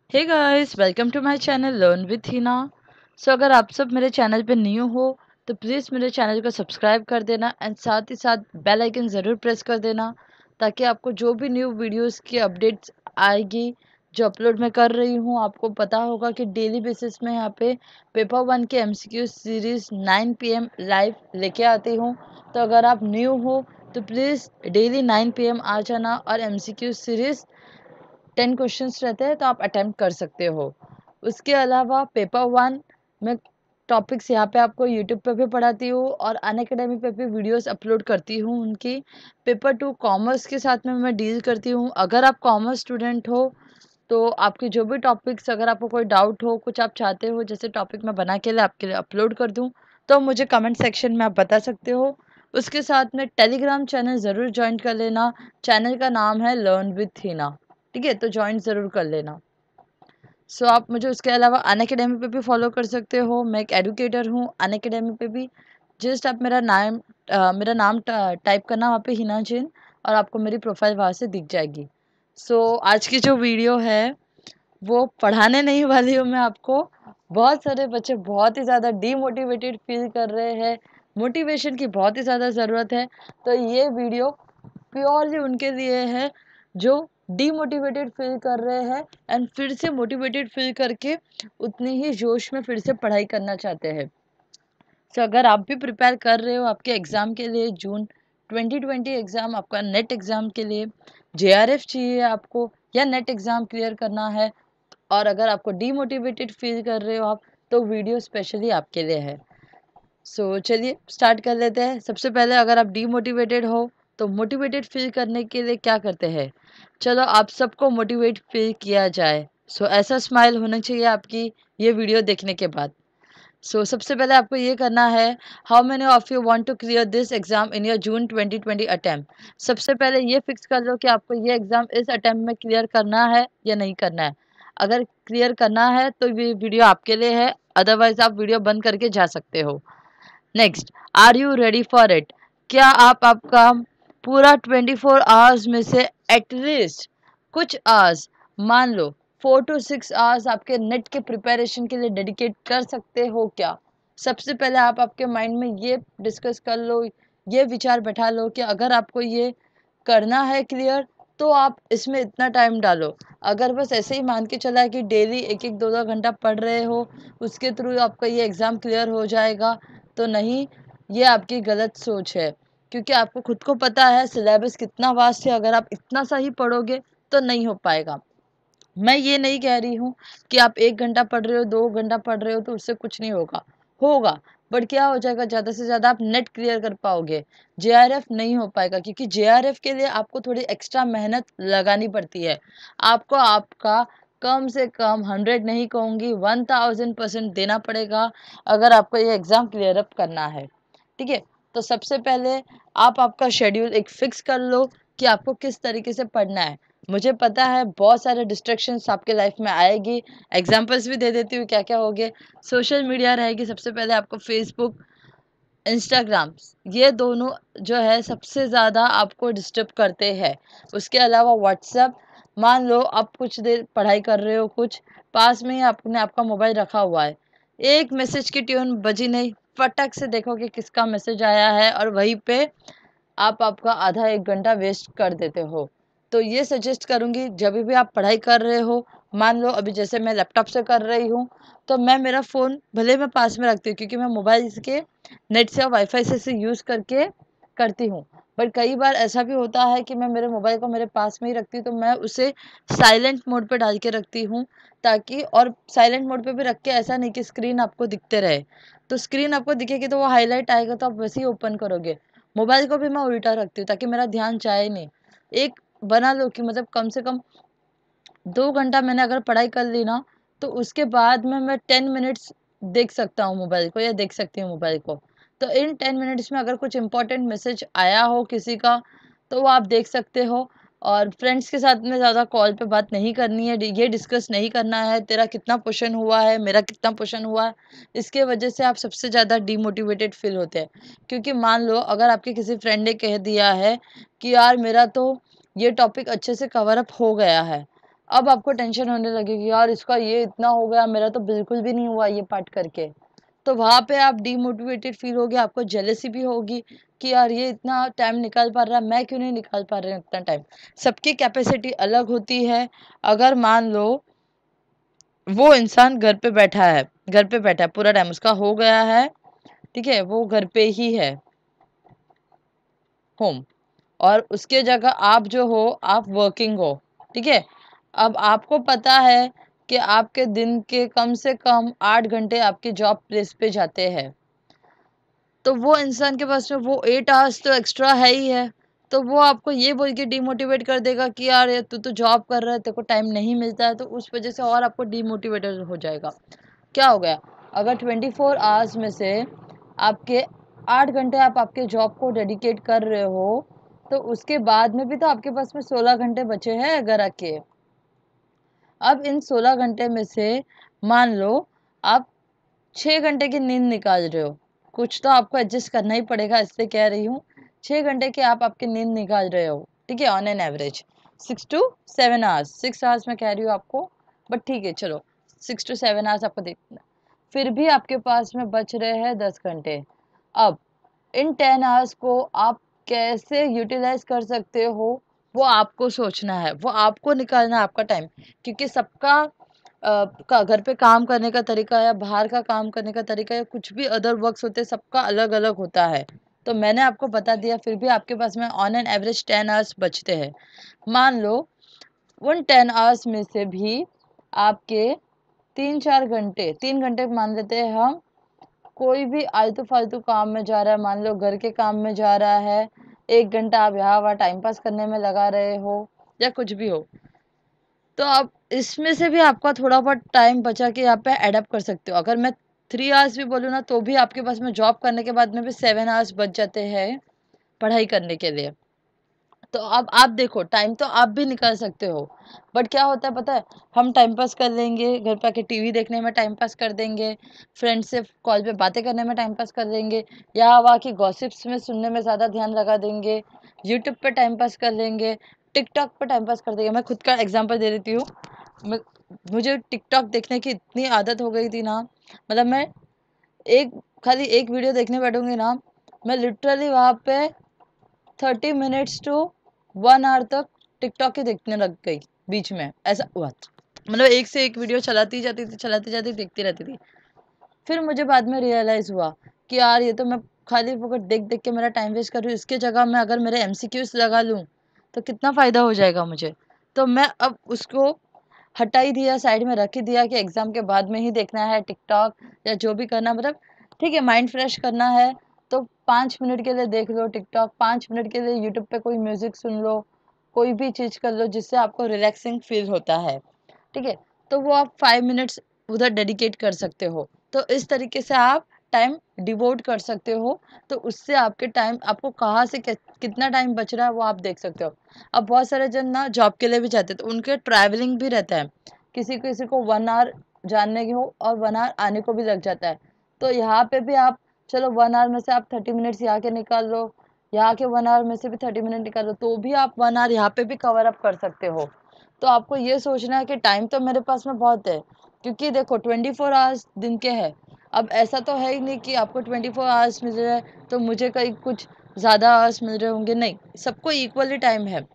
Hey guys, welcome to my channel learn with Hina. अगर आप सब मेरे चैनल पे न्यू हो तो प्लीज़ मेरे चैनल को सब्सक्राइब कर देना एंड साथ ही साथ बेल आइकन ज़रूर प्रेस कर देना, ताकि आपको जो भी न्यू वीडियोस की अपडेट्स आएगी जो अपलोड मैं कर रही हूँ, आपको पता होगा कि डेली बेसिस में यहाँ पे पेपर 1 के एमसीक्यू सीरीज़ 9 PM लाइव लेके आती हूँ। तो अगर आप न्यू हो तो प्लीज़ डेली 9 PM आ जाना और एमसीक्यू सीरीज़ 10 क्वेश्चंस रहते हैं तो आप अटेम्प्ट कर सकते हो। उसके अलावा पेपर 1 में टॉपिक्स यहाँ पे आपको यूट्यूब पे भी पढ़ाती हूँ और अनअकैडमी पे भी वीडियोस अपलोड करती हूँ उनकी। पेपर 2 कॉमर्स के साथ में मैं डील करती हूँ। अगर आप कॉमर्स स्टूडेंट हो तो आपके जो भी टॉपिक्स, अगर आपको कोई डाउट हो, कुछ आप चाहते हो जैसे टॉपिक मैं बना के लिए आपके लिए अपलोड कर दूँ, तो मुझे कमेंट सेक्शन में आप बता सकते हो। उसके साथ में टेलीग्राम चैनल ज़रूर ज्वाइन कर लेना। चैनल का नाम है लर्न विद हिना। ठीक है, तो ज्वाइन ज़रूर कर लेना। आप मुझे उसके अलावा अनअकैडमी पे भी फॉलो कर सकते हो। मैं एक एडुकेटर हूँ अनअकैडमी पे भी। जस्ट आप मेरा नाम टाइप करना वहाँ पे हिना जैन और आपको मेरी प्रोफाइल वहाँ से दिख जाएगी। आज की जो वीडियो है वो पढ़ाने नहीं वाली हूँ मैं आपको। बहुत सारे बच्चे बहुत ही ज़्यादा डीमोटिवेटेड फील कर रहे हैं, मोटिवेशन की बहुत ही ज़्यादा ज़रूरत है। तो ये वीडियो प्योरली उनके लिए है जो डीमोटिवेटेड फील कर रहे हैं एंड फिर से मोटिवेटेड फील करके उतनी ही जोश में फिर से पढ़ाई करना चाहते हैं। अगर आप भी प्रिपेयर कर रहे हो आपके एग्ज़ाम के लिए, जून 2020 एग्ज़ाम, आपका नेट एग्ज़ाम के लिए जेआरएफ चाहिए आपको या नेट एग्ज़ाम क्लियर करना है, और अगर आपको डीमोटिवेटेड फील कर रहे हो आप, तो वीडियो स्पेशली आपके लिए है। चलिए स्टार्ट कर लेते हैं। सबसे पहले अगर आप डीमोटिवेटेड हो तो मोटिवेटेड फील करने के लिए क्या करते हैं, चलो आप सबको मोटिवेट फील किया जाए। ऐसा स्माइल होना चाहिए आपकी ये वीडियो देखने के बाद। सबसे पहले आपको ये करना है, how many of you want to clear this exam in your June 2020 attempt. सबसे पहले ये फिक्स कर लो कि आपको ये एग्जाम इस अटेम्प्ट में क्लियर करना है या नहीं करना है। अगर क्लियर करना है तो ये वीडियो आपके लिए है, अदरवाइज आप वीडियो बंद करके जा सकते हो। Next, are you ready for it. क्या आप आपका पूरा 24 आवर्स में से एटलीस्ट कुछ आवर्स, मान लो 4 to 6 आवर्स आपके नेट के प्रिपरेशन के लिए डेडिकेट कर सकते हो क्या। सबसे पहले आप आपके माइंड में ये डिस्कस कर लो, ये विचार बैठा लो कि अगर आपको ये करना है क्लियर तो आप इसमें इतना टाइम डालो। अगर बस ऐसे ही मान के चला है कि डेली एक एक दो दो घंटा पढ़ रहे हो, उसके थ्रू आपका ये एग्ज़ाम क्लियर हो जाएगा, तो नहीं, ये आपकी गलत सोच है। क्योंकि आपको खुद को पता है सिलेबस कितना वास्ट है, अगर आप इतना सा ही पढ़ोगे तो नहीं हो पाएगा। मैं ये नहीं कह रही हूँ कि आप 1 घंटा पढ़ रहे हो, 2 घंटा पढ़ रहे हो तो उससे कुछ नहीं होगा, होगा। बट क्या हो जाएगा, ज़्यादा से ज़्यादा आप नेट क्लियर कर पाओगे, जेआरएफ नहीं हो पाएगा, क्योंकि जेआरएफ के लिए आपको थोड़ी एक्स्ट्रा मेहनत लगानी पड़ती है। आपको आपका कम से कम 100 नहीं कहूँगी, 1000% देना पड़ेगा अगर आपको ये एग्ज़ाम क्लियर अप करना है। ठीक है? तो सबसे पहले आप आपका शेड्यूल एक फिक्स कर लो कि आपको किस तरीके से पढ़ना है। मुझे पता है बहुत सारे डिस्ट्रैक्शंस आपके लाइफ में आएगी। एग्जांपल्स भी दे देती हूँ क्या क्या होगे। सोशल मीडिया रहेगी, सबसे पहले आपको फेसबुक, इंस्टाग्राम, ये दोनों जो है सबसे ज़्यादा आपको डिस्टर्ब करते हैं। उसके अलावा व्हाट्सएप, मान लो आप कुछ देर पढ़ाई कर रहे हो, कुछ पास में ही आपने आपका मोबाइल रखा हुआ है, एक मैसेज की ट्यून बजी नहीं, फटक से देखो कि किसका मैसेज आया है और वहीं पे आप आपका आधा 1 घंटा वेस्ट कर देते हो। तो ये सजेस्ट करूँगी, जब भी आप पढ़ाई कर रहे हो, मान लो अभी जैसे मैं लैपटॉप से कर रही हूँ, तो मैं मेरा फ़ोन भले मैं पास में रखती हूँ, क्योंकि मैं मोबाइल के नेट से और वाईफ़ाई से यूज़ करके करती हूँ। बट कई बार ऐसा भी होता है कि मैं मेरे मोबाइल को मेरे पास में ही रखती हूँ, तो मैं उसे साइलेंट मोड पे डाल के रखती हूँ, ताकि, और साइलेंट मोड पे भी रख के ऐसा नहीं कि स्क्रीन आपको दिखते रहे। तो स्क्रीन आपको दिखेगी तो वो हाइलाइट आएगा तो आप वैसे ही ओपन करोगे। मोबाइल को भी मैं उल्टा रखती हूँ ताकि मेरा ध्यान जाए नहीं। एक बना लो कि मतलब कम से कम 2 घंटा मैंने अगर पढ़ाई कर ली ना, तो उसके बाद में मैं 10 मिनट्स देख सकता हूँ मोबाइल को, या देख सकती हूँ मोबाइल को। तो इन 10 मिनट्स में अगर कुछ इम्पोर्टेंट मैसेज आया हो किसी का, तो वो आप देख सकते हो। और फ्रेंड्स के साथ में ज़्यादा कॉल पे बात नहीं करनी है, ये डिस्कस नहीं करना है तेरा कितना पोर्शन हुआ है, मेरा कितना पोर्शन हुआ है। इसके वजह से आप सबसे ज़्यादा डीमोटिवेटेड फ़ील होते हैं। क्योंकि मान लो अगर आपके किसी फ्रेंड ने कह दिया है कि यार मेरा तो ये टॉपिक अच्छे से कवर अप हो गया है, अब आपको टेंशन होने लगेगी, यार इसका ये इतना हो गया, मेरा तो बिल्कुल भी नहीं हुआ ये पार्ट करके। तो वहाँ पे आप डीमोटिवेटेड फील होगे, आपको जेलसी भी होगी कि यार ये इतना टाइम निकाल पा रहा है, मैं क्यों नहीं निकाल पा रही हूँ इतना टाइम। सबकी कैपेसिटी अलग होती है। अगर मान लो वो इंसान घर पे बैठा है, पूरा टाइम उसका हो गया है, ठीक है, वो घर पे ही है, होम, और उसके जगह आप जो हो, आप वर्किंग हो, ठीक है। अब आपको पता है कि आपके दिन के कम से कम 8 घंटे आपके जॉब प्लेस पे जाते हैं, तो वो इंसान के पास में वो 8 आवर्स तो एक्स्ट्रा है ही है। तो वो आपको ये बोल के डिमोटिवेट कर देगा कि यार ये तू तो जॉब कर रहा है, तेरे को टाइम नहीं मिलता है, तो उस वजह से और आपको डिमोटिवेटेड हो जाएगा। क्या हो गया, अगर 24 आवर्स में से आपके 8 घंटे आप आपके जॉब को डेडिकेट कर रहे हो, तो उसके बाद में भी तो आपके पास में 16 घंटे बचे हैं घर आके। अब इन 16 घंटे में से मान लो आप 6 घंटे की नींद निकाल रहे हो, कुछ तो आपको एडजस्ट करना ही पड़ेगा, इसलिए कह रही हूँ। 6 घंटे की आप आपकी नींद निकाल रहे हो, ठीक है, on an average 6 to 7 hours, 6 hours मैं कह रही हूँ आपको, बट ठीक है चलो 6 to 7 आवर्स आपको देखना। फिर भी आपके पास में बच रहे हैं 10 घंटे। अब इन 10 आवर्स को आप कैसे यूटिलाइज कर सकते हो, वो आपको सोचना है, वो आपको निकालना है आपका टाइम। क्योंकि सबका का घर पे काम करने का तरीका या बाहर का काम करने का तरीका या कुछ भी अदर वर्क्स होते हैं, सबका अलग अलग होता है। तो मैंने आपको बता दिया, फिर भी आपके पास में ऑन एन एवरेज 10 आवर्स बचते हैं। मान लो उन 10 आवर्स में से भी आपके 3-4 घंटे, 3 घंटे मान लेते हैं हम, कोई भी आलतू फालतू काम में जा रहा है, मान लो घर के काम में जा रहा है, 1 घंटा आप यहाँ वहाँ टाइम पास करने में लगा रहे हो या कुछ भी हो, तो आप इसमें से भी आपका थोड़ा बहुत टाइम बचा के यहाँ पे एडप्ट कर सकते हो। अगर मैं 3 आवर्स भी बोलूँ ना, तो भी आपके पास में जॉब करने के बाद में भी 7 आवर्स बच जाते हैं पढ़ाई करने के लिए। तो अब आप देखो, टाइम तो आप भी निकाल सकते हो, बट क्या होता है पता है, हम टाइम पास कर लेंगे, घर पे आके टीवी देखने में टाइम पास कर देंगे, फ्रेंड से कॉल पे बातें करने में टाइम पास कर देंगे, या वहाँ की गॉसिप्स में सुनने में ज़्यादा ध्यान लगा देंगे, यूट्यूब पे टाइम पास कर लेंगे, टिकटॉक पे टाइम पास कर देंगे। मैं खुद का एग्जाम्पल दे देती हूँ। मैं मुझे टिकटॉक देखने की इतनी आदत हो गई थी ना, मतलब मैं एक खाली एक वीडियो देखने बैठूंगी ना, मैं लिटरली वहाँ पे 30 मिनट्स टू 1 आवर तक टिकटॉक ही देखने लग गई। बीच में ऐसा हुआ था, मतलब एक से एक वीडियो चलाती जाती देखती रहती थी। फिर मुझे बाद में रियलाइज हुआ कि यार ये तो मैं खाली फोकट देख देख के मेरा टाइम वेस्ट कर रही हूँ, इसके जगह मैं अगर मेरे एमसीक्यूज लगा लूँ तो कितना फ़ायदा हो जाएगा मुझे। तो मैं अब उसको हटा ही दिया, साइड में रख ही दिया कि एग्जाम के बाद में ही देखना है टिकटॉक या जो भी करना, मतलब ठीक है, माइंड फ्रेश करना है तो 5 मिनट के लिए देख लो टिकटॉक, 5 मिनट के लिए यूट्यूब पे कोई म्यूजिक सुन लो, कोई भी चीज कर लो जिससे आपको रिलैक्सिंग फील होता है, ठीक है। तो वो आप 5 मिनट्स उधर डेडिकेट कर सकते हो। तो इस तरीके से आप टाइम डिवोट कर सकते हो। तो उससे आपके टाइम, आपको कहाँ से कितना टाइम बच रहा है वो आप देख सकते हो। अब बहुत सारे जन ना जॉब के लिए भी जाते हैं, तो उनके ट्रैवलिंग भी रहता है, किसी किसी को 1 आवर जाने की हो और 1 आवर आने को भी लग जाता है। तो यहाँ पे भी आप, चलो 1 आवर में से आप 30 मिनट्स यहाँ के निकाल लो, यहाँ के 1 आवर में से भी 30 मिनट निकाल लो, तो भी आप 1 आवर यहाँ पे भी कवर अप कर सकते हो। तो आपको ये सोचना है कि टाइम तो मेरे पास में बहुत है, क्योंकि देखो 24 आवर्स दिन के हैं। अब ऐसा तो है ही नहीं कि आपको 24 आवर्स मिल रहा है तो मुझे कहीं कुछ ज़्यादा आवर्स मिल रहे होंगे, नहीं, सबको इक्वली टाइम है।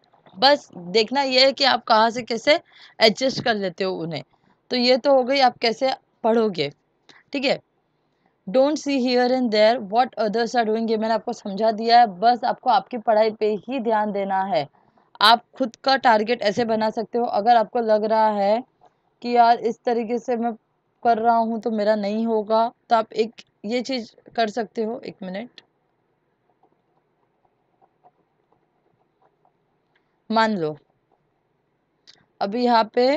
बस देखना ये है कि आप कहाँ से कैसे एडजस्ट कर लेते हो उन्हें। तो ये तो हो गई आप कैसे पढ़ोगे, ठीक है। Don't see here and there what others are doing, ये मैंने आपको समझा दिया है। बस आपको आपकी पढ़ाई पे ही ध्यान देना है। आप खुद का टारगेट ऐसे बना सकते हो, अगर आपको लग रहा है कि यार इस तरीके से मैं कर रहा हूँ तो मेरा नहीं होगा, तो आप एक ये चीज कर सकते हो। 1 मिनट, मान लो अभी यहाँ पे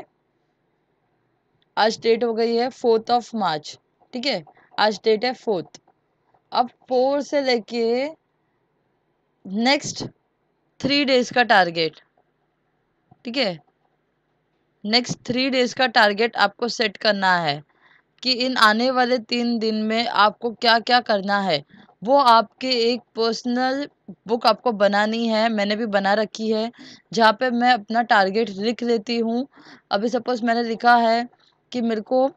आज डेट हो गई है 4 मार्च, ठीक है, आज डेट है 4। अब 4 से लेके नेक्स्ट 3 डेज का टारगेट, ठीक है, नेक्स्ट 3 डेज का टारगेट आपको सेट करना है कि इन आने वाले 3 दिन में आपको क्या क्या करना है। वो आपके एक पर्सनल बुक आपको बनानी है, मैंने भी बना रखी है, जहाँ पे मैं अपना टारगेट लिख लेती हूँ। अभी सपोज़ मैंने लिखा है कि मेरे को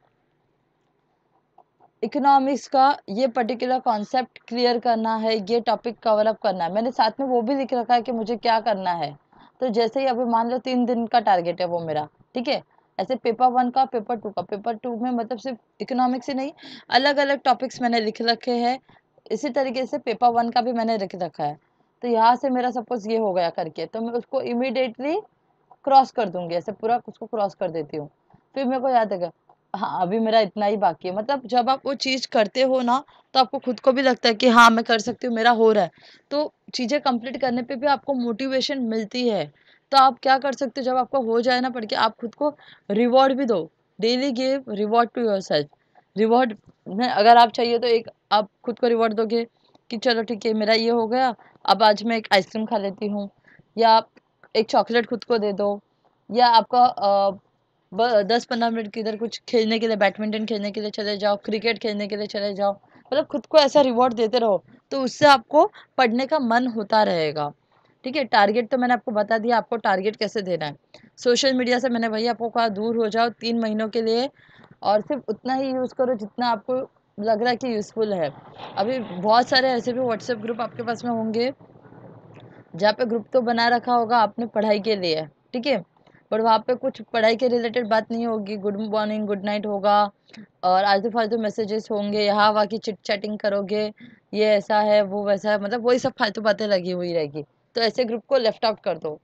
इकोनॉमिक्स का ये पर्टिकुलर कॉन्सेप्ट क्लियर करना है, ये टॉपिक कवर अप करना है। मैंने साथ में वो भी लिख रखा है कि मुझे क्या करना है। तो जैसे ही अभी मान लो 3 दिन का टारगेट है वो मेरा, ठीक है? ऐसे पेपर 1 का, पेपर 2 का। पेपर 2 में मतलब सिर्फ़ इकोनॉमिक्स ही नहीं, अलग-अलग टॉपिक्स मैंने लिख रखे हैं। इसी तरीके से पेपर 1 का भी मैंने लिख रखा है। तो यहाँ से मेरा सपोज़ ये हो गया करके, तो मैं उसको इमीडिएटली क्रॉस कर दूँगी, ऐसे पूरा उसको क्रॉस कर देती हूँ। फिर मेरे को याद आएगा, हाँ, अभी मेरा इतना ही बाकी है। मतलब जब आप वो चीज़ करते हो ना, तो आपको खुद को भी लगता है कि हाँ, मैं कर सकती हूँ, मेरा हो रहा है। तो चीज़ें कंप्लीट करने पे भी आपको मोटिवेशन मिलती है। तो आप क्या कर सकते हो, जब आपका हो जाए ना पढ़ के, आप खुद को रिवॉर्ड भी दो। Daily give reward to yourself. Reward में अगर आप चाहिए तो एक आप खुद को रिवॉर्ड दोगे कि चलो ठीक है, मेरा ये हो गया, अब आज मैं एक आइसक्रीम खा लेती हूँ, या आप एक चॉकलेट खुद को दे दो, या आपका 10-15 मिनट किधर कुछ खेलने के लिए, बैडमिंटन खेलने के लिए चले जाओ, क्रिकेट खेलने के लिए चले जाओ। मतलब खुद को ऐसा रिवॉर्ड देते रहो, तो उससे आपको पढ़ने का मन होता रहेगा। ठीक है? टारगेट तो मैंने आपको बता दिया, आपको टारगेट कैसे देना है। सोशल मीडिया से मैंने वही आपको कहा, दूर हो जाओ 3 महीनों के लिए, और सिर्फ उतना ही यूज़ करो जितना आपको लग रहा है कि यूज़फुल है। अभी बहुत सारे ऐसे भी व्हाट्सएप ग्रुप आपके पास में होंगे, जहाँ पे ग्रुप तो बना रखा होगा आपने पढ़ाई के लिए, ठीक है? पर वहाँ पे कुछ पढ़ाई के रिलेटेड बात नहीं होगी, गुड मॉर्निंग, गुड नाइट होगा, और आलतू-फालतू मैसेजेस होंगे, यहाँ वहाँ की चिट-चैटिंग करोगे, ये ऐसा है, वो वैसा है, मतलब वही सब फालतू बातें लगी हुई रहेगी। तो ऐसे ग्रुप को लेफ्ट आउट कर दो।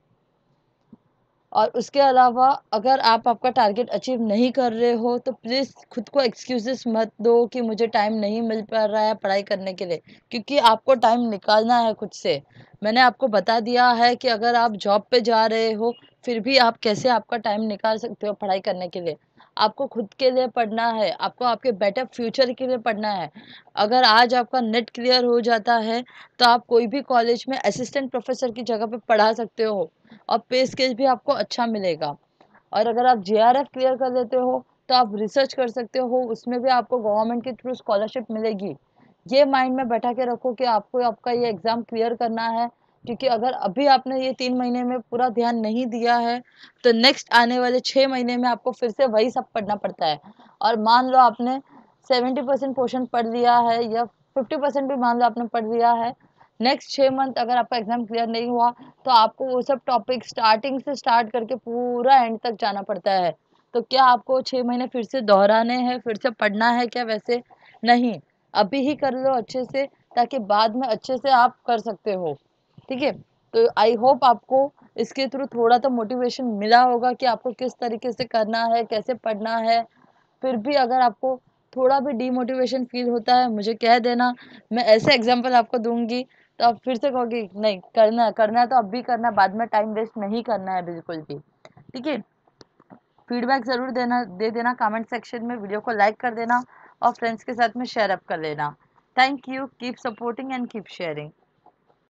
और उसके अलावा अगर आप आपका टारगेट अचीव नहीं कर रहे हो, तो प्लीज़ खुद को एक्सक्यूज़ेस मत दो कि मुझे टाइम नहीं मिल पा रहा है पढ़ाई करने के लिए, क्योंकि आपको टाइम निकालना है खुद से। मैंने आपको बता दिया है कि अगर आप जॉब पे जा रहे हो, फिर भी आप कैसे आपका टाइम निकाल सकते हो पढ़ाई करने के लिए। आपको खुद के लिए पढ़ना है, आपको आपके बेटर फ्यूचर के लिए पढ़ना है। अगर आज आपका नेट क्लियर हो जाता है, तो आप कोई भी कॉलेज में असिस्टेंट प्रोफ़ेसर की जगह पे पढ़ा सकते हो। और पे स्केल भी आपको अच्छा मिलेगा। और अगर आप जेआरएफ क्लियर कर लेते हो, तो आप रिसर्च कर सकते हो, उसमें भी आपको गवर्नमेंट के थ्रू स्कॉलरशिप मिलेगी। ये माइंड में बैठा के रखो कि आपको आपका ये एग्ज़ाम क्लियर करना है, क्योंकि अगर अभी आपने ये 3 महीने में पूरा ध्यान नहीं दिया है, तो नेक्स्ट आने वाले 6 महीने में आपको फिर से वही सब पढ़ना पड़ता है। और मान लो आपने 70% पोर्शन पढ़ लिया है, या 50% भी मान लो आपने पढ़ लिया है, नेक्स्ट 6 मंथ अगर आपका एग्ज़ाम क्लियर नहीं हुआ, तो आपको वो सब टॉपिक स्टार्टिंग से स्टार्ट करके पूरा एंड तक जाना पड़ता है। तो क्या आपको 6 महीने फिर से दोहराने हैं, फिर से पढ़ना है क्या वैसे? नहीं, अभी ही कर लो अच्छे से, ताकि बाद में अच्छे से आप कर सकते हो, ठीक है? तो आई होप आपको इसके थ्रू थोड़ा तो मोटिवेशन मिला होगा कि आपको किस तरीके से करना है, कैसे पढ़ना है। फिर भी अगर आपको थोड़ा भी डीमोटिवेशन फ़ील होता है, मुझे कह देना, मैं ऐसे एग्ज़ाम्पल आपको दूँगी, तो आप फिर से कहोगे नहीं करना है तो अब भी करना है, बाद में टाइम वेस्ट नहीं करना है बिल्कुल भी, ठीक है? फीडबैक ज़रूर दे देना कमेंट सेक्शन में, वीडियो को लाइक कर देना और फ्रेंड्स के साथ में शेयर अप कर लेना। Thank you, keep supporting and keep sharing.